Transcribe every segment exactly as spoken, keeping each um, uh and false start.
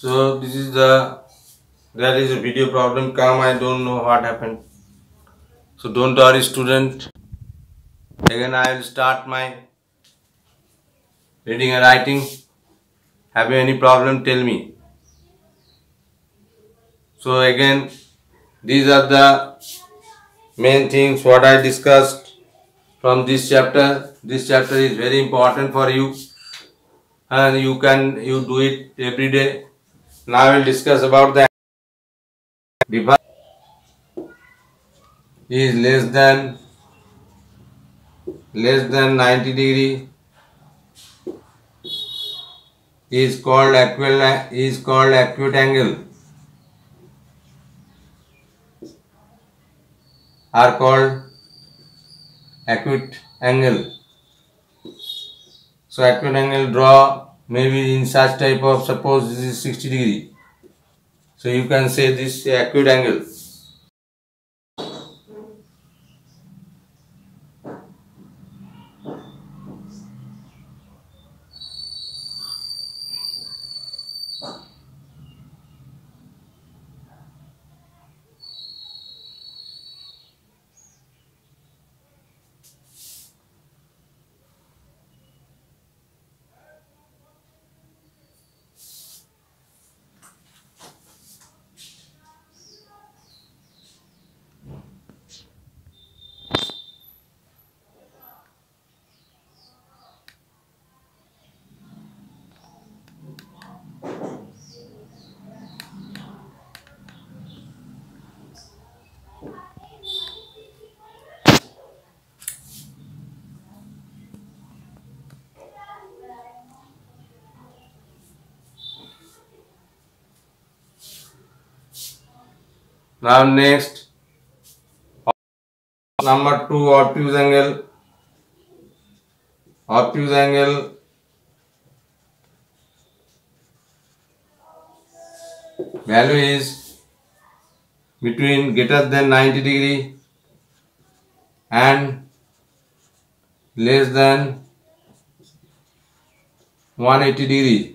So this is the there is a video problem come. I don't know what happened. So don't worry, student. Again I will start my reading and writing. Have you any problem? Tell me. So again, these are the main things what I discussed from this chapter. This chapter is very important for you, and you can you do it every day. Now I will discuss about the device is less than less than ninety degree is called acute is called acute angle are called acute angle. So acute angle draw maybe in such type of, suppose this is sixty degree. So you can say this acute angle. Now next, number two, obtuse angle. Obtuse angle value is between greater than ninety degree and less than one hundred eighty degree.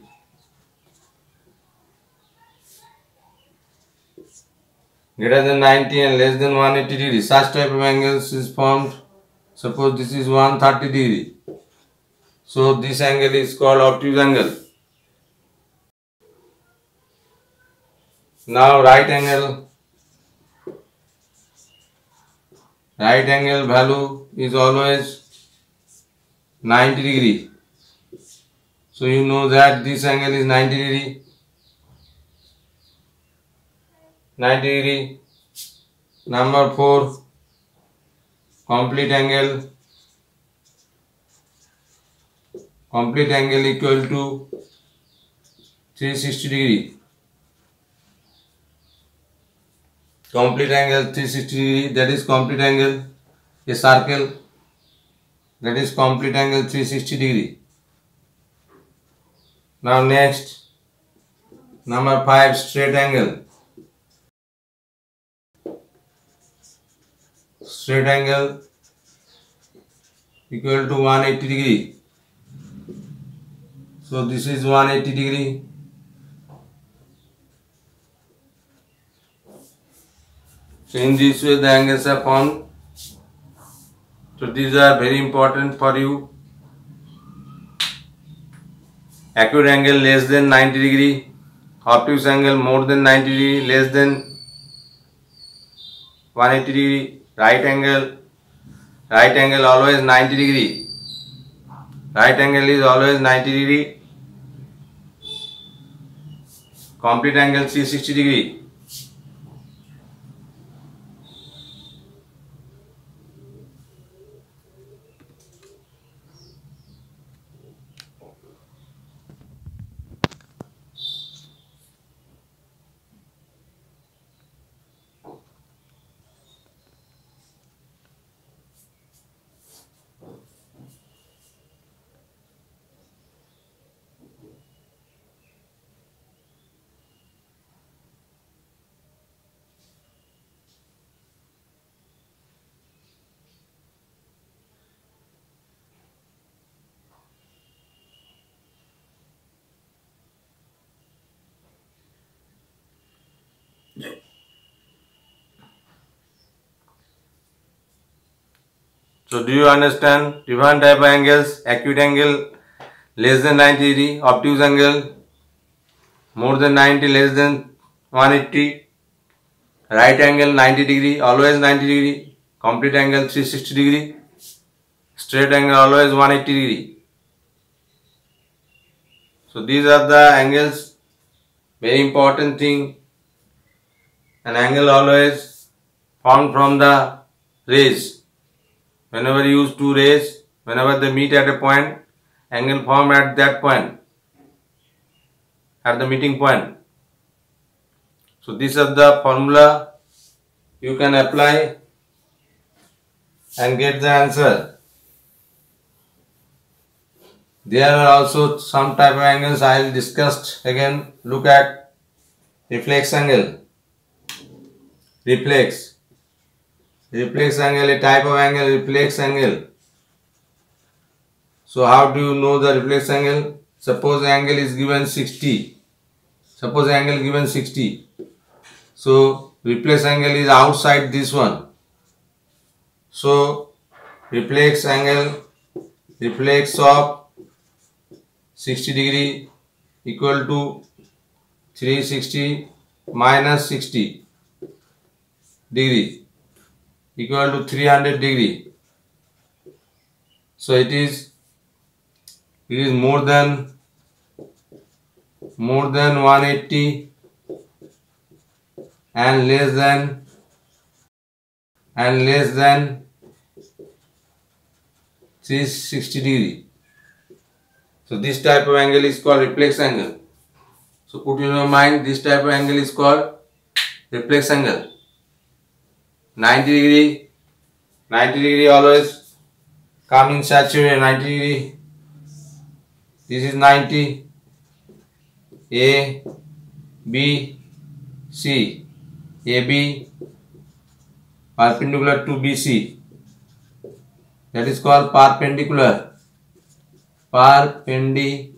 Greater than ninety and less than one hundred eighty degree. Such type of angles is formed. Suppose this is one hundred thirty degree. So this angle is called obtuse angle. Now right angle. Right angle value is always ninety degree. So you know that this angle is ninety degree. ninety degree. Number four, complete angle. Complete angle equal to three hundred sixty degree. Complete angle three hundred sixty degree, that is complete angle. A circle, that is complete angle three hundred sixty degree. Now next, number five, straight angle. Straight angle equal to one hundred eighty degree. So this is one hundred eighty degree. So in this way the angles are formed. So these are very important for you. Acute angle less than ninety degree. Obtuse angle more than ninety degree, less than one hundred eighty degree. Right angle. Right angle always ninety degree. Right angle is always ninety degree. Complete angle three hundred sixty degree. So do you understand different type of angles? Acute angle less than ninety degree, obtuse angle more than ninety, less than one eighty, right angle ninety degree, always ninety degree, complete angle three sixty degree, straight angle always one eighty degree. So these are the angles, very important thing. An angle always formed from the rays. Whenever you use two rays, whenever they meet at a point, angle formed at that point, at the meeting point. So this is the formula you can apply and get the answer. There are also some type of angles I will discuss again. Look at reflex angle. Reflex. Reflex angle, a type of angle, reflex angle. So how do you know the reflex angle? Suppose the angle is given sixty. Suppose the angle given sixty. So reflex angle is outside this one. So reflex angle, reflex of sixty degree equal to three hundred sixty minus sixty degree equal to three hundred degree. So it is it is more than more than one eighty and less than and less than three hundred sixty degree. So this type of angle is called reflex angle. So put in your mind, this type of angle is called reflex angle. ninety degree, ninety degree always come in saturated, ninety degree. This is ninety. A, B, C. A, B perpendicular to B C. That is called perpendicular. Perpendicular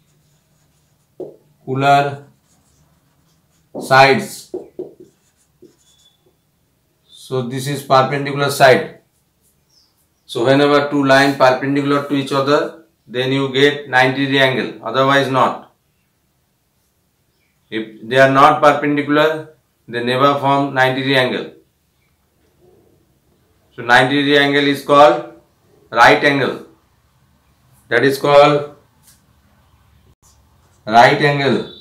sides. So this is perpendicular side. So whenever two lines perpendicular to each other, then you get ninety degree angle, otherwise not. If they are not perpendicular, they never form ninety degree angle. So ninety degree angle is called right angle. That is called right angle.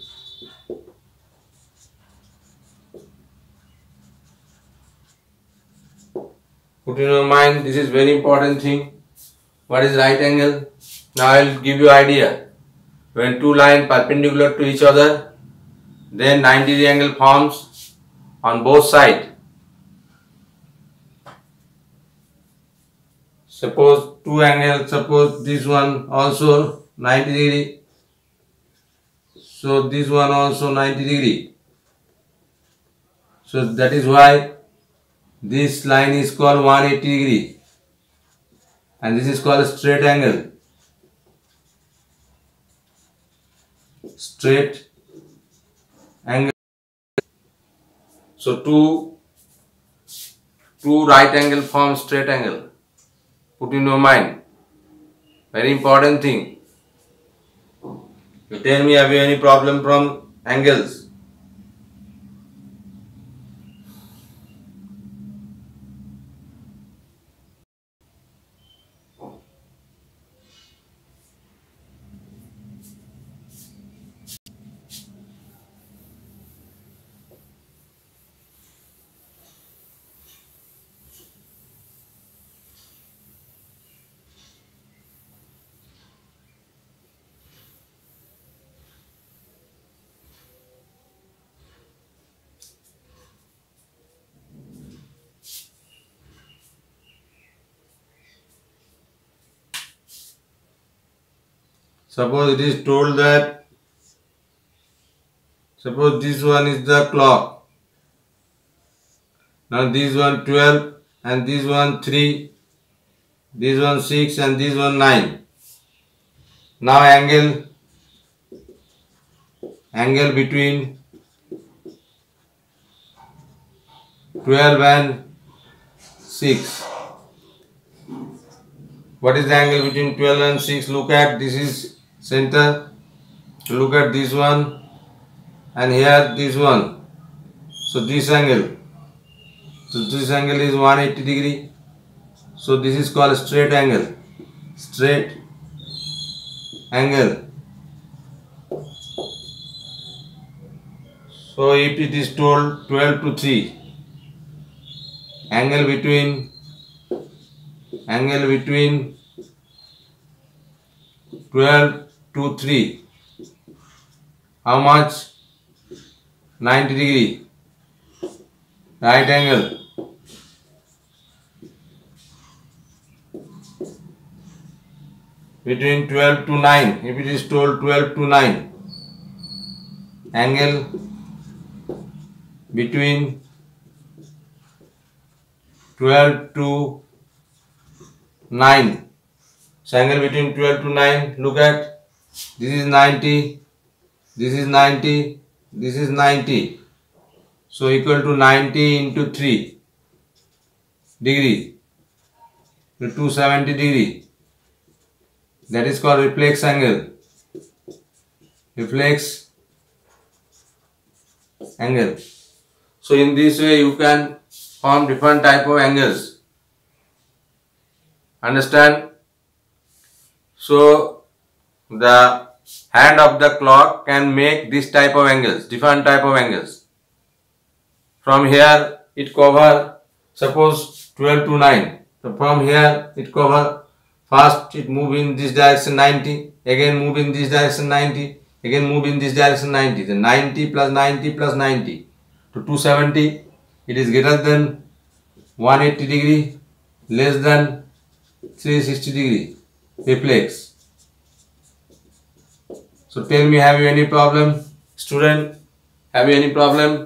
Put in your mind, this is very important thing. What is right angle? Now I will give you idea. When two lines perpendicular to each other, then ninety degree angle forms on both sides. Suppose two angles, suppose this one also ninety degree. So this one also ninety degree. So that is why this line is called one hundred eighty degree. And this is called a straight angle. Straight angle. So two, two right angle form straight angle. Put in your mind. Very important thing. You tell me, have you any problem from angles? Suppose it is told that, suppose this one is the clock. Now this one twelve and this one three, this one six and this one nine. Now angle, angle between twelve and six. What is the angle between twelve and six? Look at, this is center. Look at this one and here this one. So this angle. So this angle is one hundred eighty degree. So this is called straight angle. Straight angle. So if it is told twelve to three, angle between angle between twelve to three, how much? ninety degree. Right angle. Between twelve to nine, if it is told twelve to nine, angle between twelve to nine. So angle between twelve to nine, look at, this is ninety, this is ninety, this is ninety. So equal to ninety into three degree, to two hundred seventy degree. That is called reflex angle. Reflex angle. So in this way you can form different type of angles. Understand? So the hand of the clock can make this type of angles, different type of angles. From here it cover, suppose twelve to nine. So from here it cover, first it move in this direction ninety, again move in this direction ninety, again move in this direction ninety. Then ninety plus ninety plus ninety to two hundred seventy. It is greater than one hundred eighty degree, less than three hundred sixty degree. Reflex. So tell me, have you any problem? Student, have you any problem?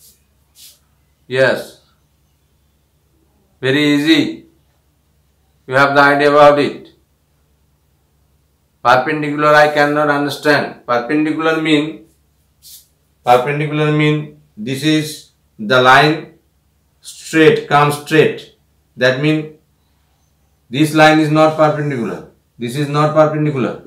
Yes. Very easy. You have the idea about it. Perpendicular I cannot understand. Perpendicular mean, perpendicular mean this is the line straight, come straight. That means this line is not perpendicular. This is not perpendicular.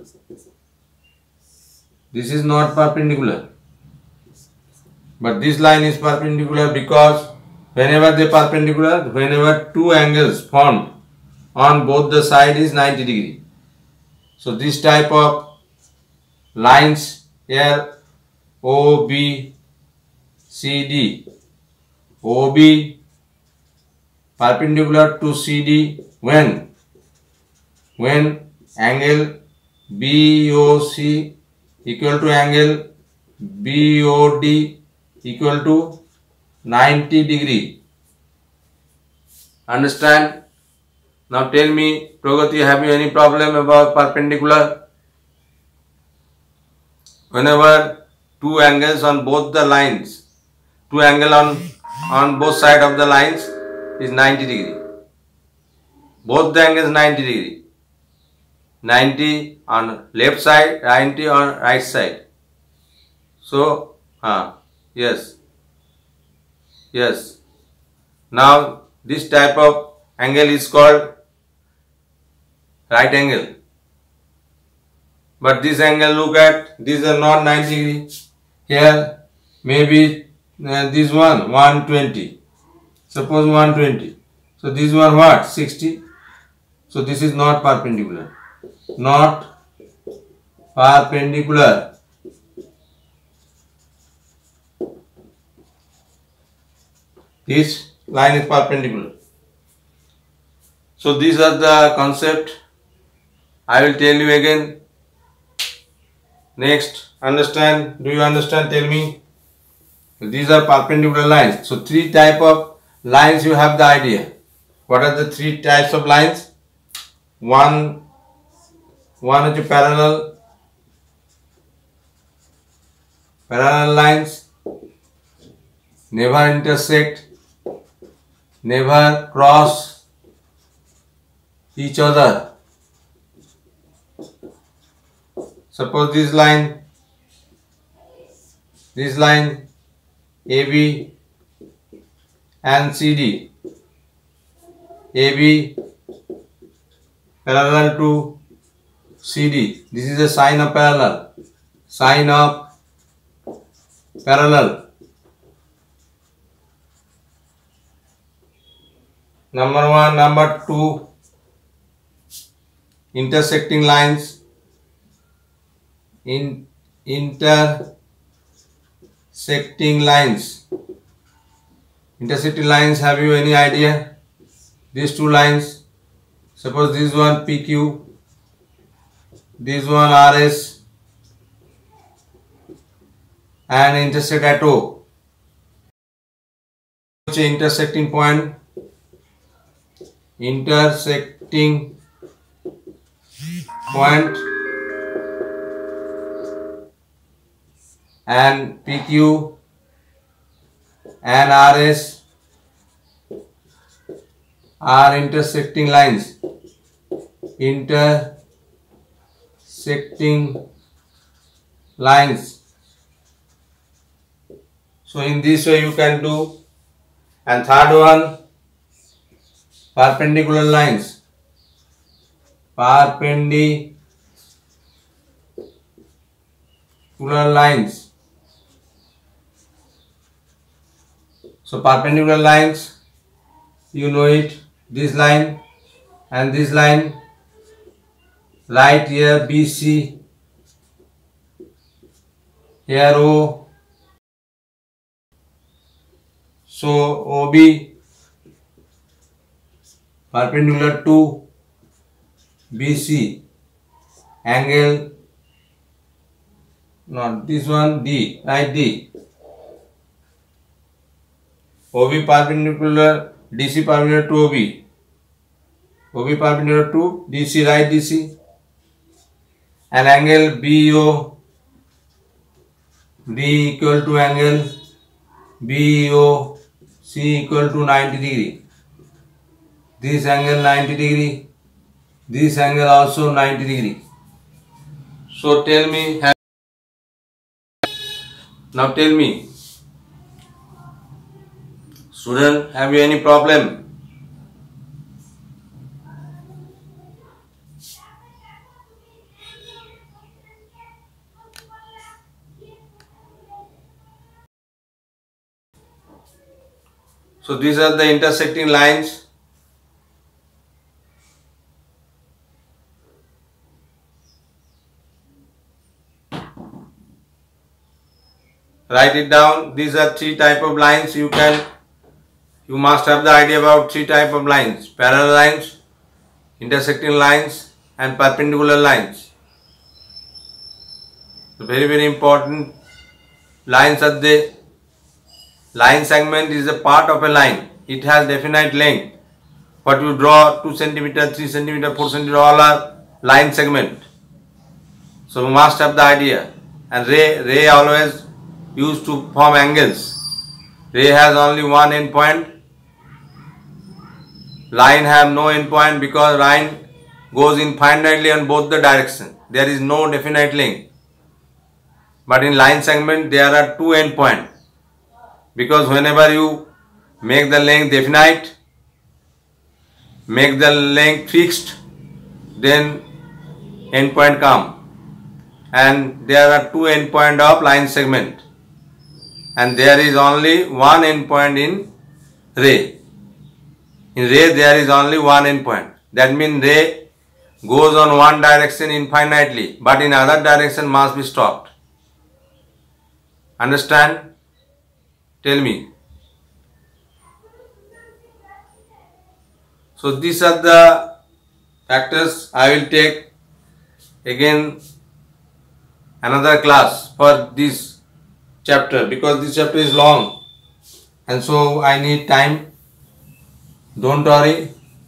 This is not perpendicular. But this line is perpendicular because whenever they perpendicular, whenever two angles formed on both the side is ninety degree. So this type of lines here, O, B, C, D. O, B perpendicular to C, D when? When angle B O C equal to angle B O D equal to ninety degree. Understand? Now tell me, Pragati, have you any problem about perpendicular? Whenever two angles on both the lines, two angle on, on both side of the lines is ninety degree. Both the angles ninety degree. ninety on left side, ninety on right side. So, ah, yes, yes. Now this type of angle is called right angle. But this angle, look at, these are not ninety degree. Here maybe uh, this one one hundred twenty. Suppose one hundred twenty. So this one what? sixty. So this is not perpendicular. Not perpendicular. This line is perpendicular. So these are the concept. I will tell you again. Next, understand? Do you understand? Tell me. These are perpendicular lines. So three type of lines you have the idea. What are the three types of lines? One, one is parallel, parallel lines, never intersect, never cross each other. Suppose this line, this line A B and C D, A B parallel to C D. This is a sine of parallel. Sine of parallel. Number one, number two, intersecting lines. In intersecting lines. Intersecting lines, have you any idea? These two lines, suppose this one P Q, this one R S, and intersect at O. Intersecting point, intersecting point, and P Q and R S are intersecting lines. Intersecting lines. So in this way you can do. And third one, perpendicular lines. Perpendicular lines. So perpendicular lines, you know it, this line and this line, right here B C, here O, so O B perpendicular to B C, angle, not this one, D, right D. O B perpendicular, D C perpendicular to O B. O B perpendicular to D C, right D C. And angle B O D equal to angle B O C equal to ninety degree. This angle ninety degree. This angle also ninety degree. So tell me, now tell me, student, have you any problem? So these are the intersecting lines. Write it down. These are three type of lines. You can, you must have the idea about three type of lines: parallel lines, intersecting lines, and perpendicular lines. So very very important lines are there. Line segment is a part of a line. It has definite length. What you draw, two centimeter, three centimeter, four centimeter, all are line segment. So you must have the idea. And ray, ray always used to form angles. Ray has only one end point. Line have no end point because line goes infinitely on both the direction. There is no definite length. But in line segment there are two end points. Because whenever you make the length definite, make the length fixed, then end point come. And there are two end point of line segment. And there is only one end point in ray. In ray there is only one end point. That means ray goes on one direction infinitely, but in other direction must be stopped. Understand? Tell me. So these are the factors. I will take again another class for this chapter because this chapter is long and so I need time. Don't worry.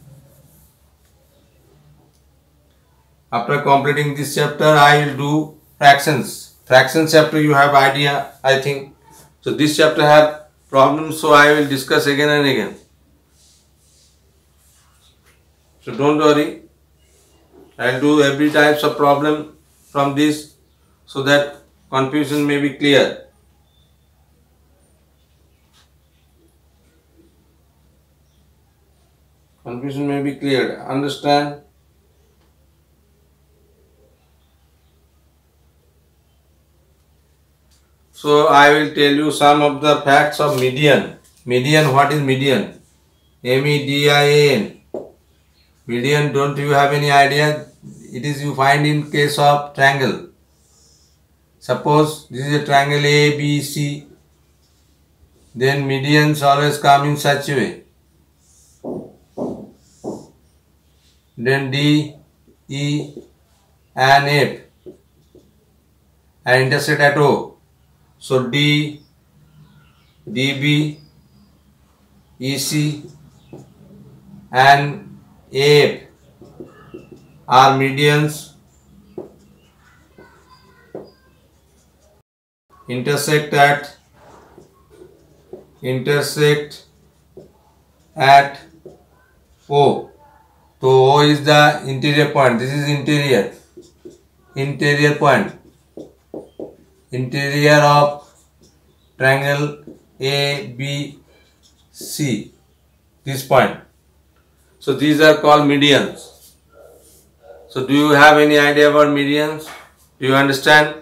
After completing this chapter I will do fractions. Fractions chapter you have idea, I think. So this chapter have problems, so I will discuss again and again. So don't worry. I will do every types of problem from this so that confusion may be clear. Confusion may be cleared. Understand? So I will tell you some of the facts of median. Median, what is median? M E D I A N. Median, don't you have any idea? It is you find in case of triangle. Suppose this is a triangle A, B, C. Then medians always come in such a way. Then D, E and F and intersect at O. So D, D B, E C and A F are medians. Intersect at intersect at O. So O is the interior point. This is interior. Interior point. Interior of triangle A, B, C. This point. So these are called medians. So do you have any idea about medians? Do you understand?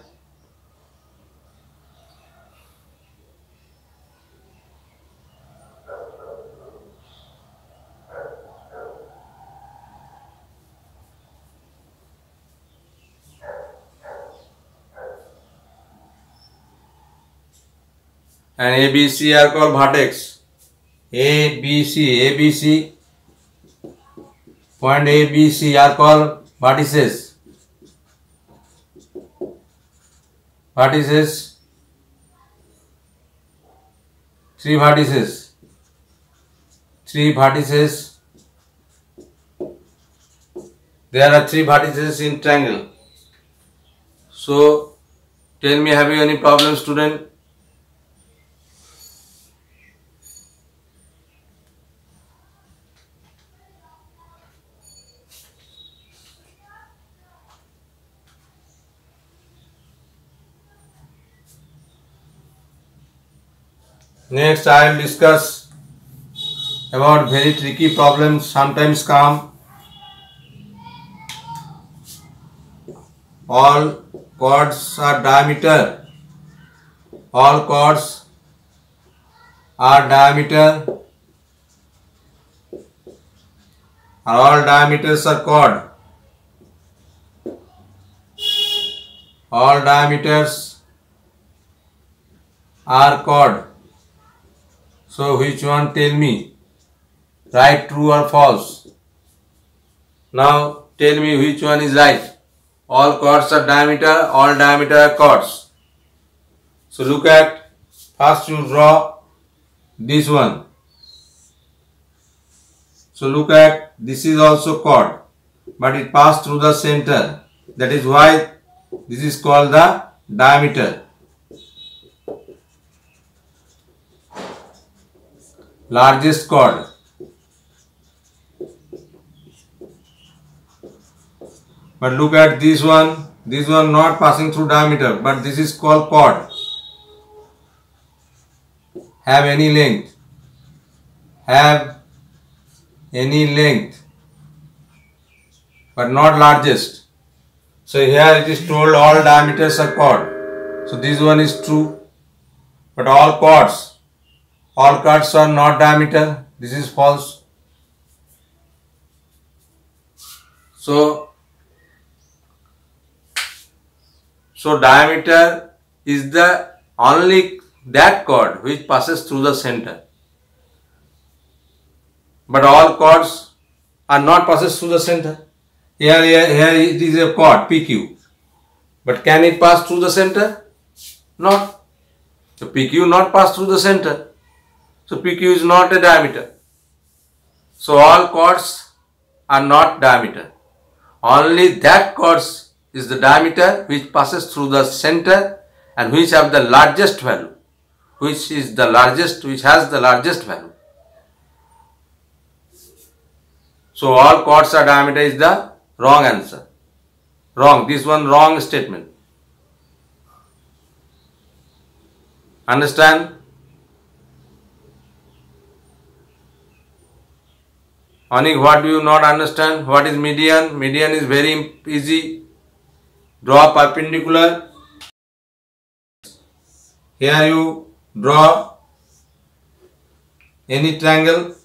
And A, B, C are called vertex. A, B, C, A, B, C, point A, B, C are called vertices. Vertices, three vertices, three vertices. There are three vertices in triangle. So, tell me, have you any problem, student? Next, I will discuss about very tricky problems sometimes come. All chords are diameter. All chords are diameter. All diameters are chord. All diameters are chord. So which one, tell me? Right, true or false? Now tell me which one is right. All chords are diameter, all diameter are chords. So look at, first you draw this one. So look at, this is also chord, but it passed through the center. That is why this is called the diameter. Largest chord. But look at this one, this one not passing through diameter, but this is called chord. Have any length. Have any length, but not largest. So here it is told all diameters are chord. So this one is true, but all chords. All chords are not diameter. This is false. So, so diameter is the only that chord which passes through the center. But all chords are not passes through the center. Here, here, here it is a chord P Q. But can it pass through the center? Not. So P Q not pass through the center. So P Q is not a diameter. So all chords are not diameter. Only that chords is the diameter which passes through the center and which have the largest value. Which is the largest, which has the largest value. So all chords are diameter is the wrong answer. Wrong. This one wrong statement. Understand? Anik, what do you not understand? What is median? Median is very easy. Draw perpendicular. Here you draw any triangle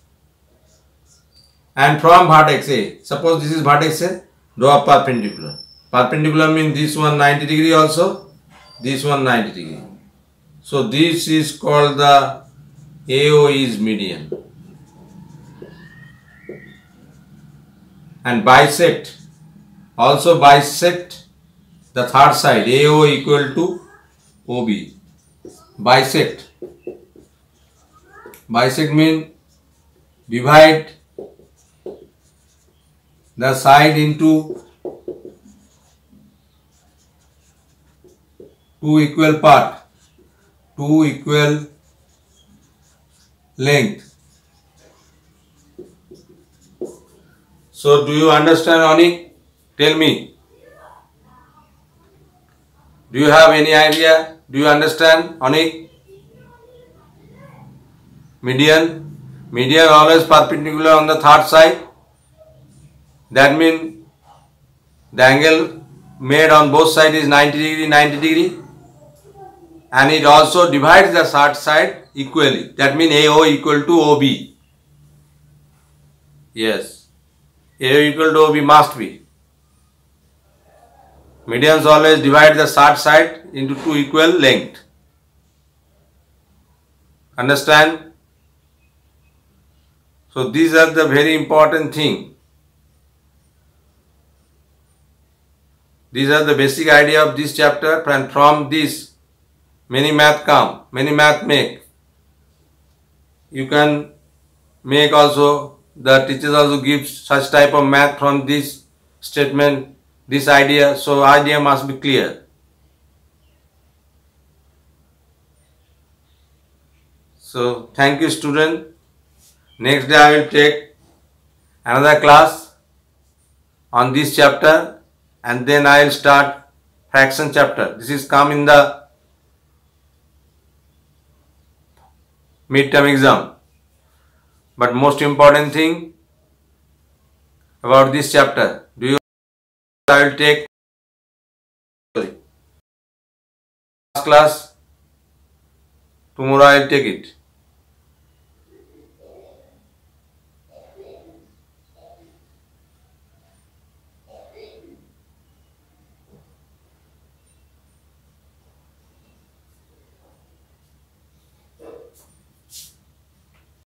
and from vertex A, suppose this is vertex A, draw a perpendicular. Perpendicular means this one ninety degree also, this one ninety degree. So this is called the A O is median. And bisect, also bisect the third side, A O equal to O B. Bisect. Bisect means divide the side into two equal part, two equal length. So do you understand, Anik? Tell me. Do you have any idea? Do you understand, Anik? Median. Median always perpendicular on the third side. That means the angle made on both sides is ninety degree, ninety degree. And it also divides the third side equally. That means A O equal to O B. Yes. A O equal to O B must be. Medians always divide the third side into two equal length. Understand? So these are the very important thing. These are the basic idea of this chapter, and from this many math come, many math make. You can make also, the teachers also give such type of math from this statement, this idea, so idea must be clear. So thank you, student. Next day I will take another class on this chapter, and then I will start fraction chapter. This is come in the midterm exam. But most important thing about this chapter, do you I will take sorry, class tomorrow I will take it.